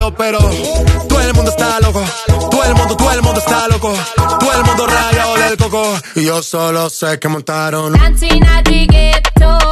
raro, pero todo el mundo está loco. Todo el mundo está loco. Todo el mundo rayado del coco. Y yo solo sé que montaron Dancing at the ghetto.